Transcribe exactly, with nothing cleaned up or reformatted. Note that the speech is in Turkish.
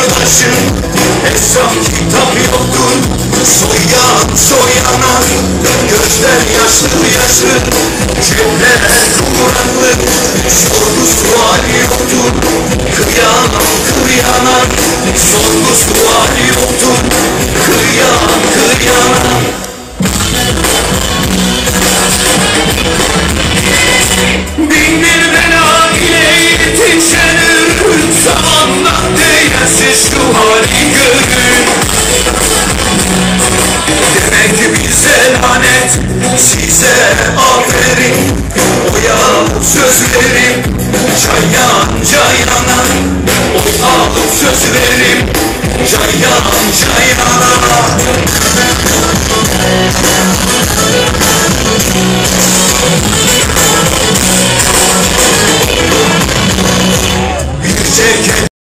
kardeşim, hesap kitap yoktur. Soyan soyana, gözler yaşlı yaşlı, cepler kuraklık, sorgu sual yoktur. Kıyanan kıyana, sorgu sual yoktur. Kıyan kıyana. Bin bir bela ile yetişen ürkün, zamanla değersiz şu hali görün. Demek ki bize lanet, size aferin. Oya sözlerim, cayan cayana. Oy alıp sözlerim, cayan cayana.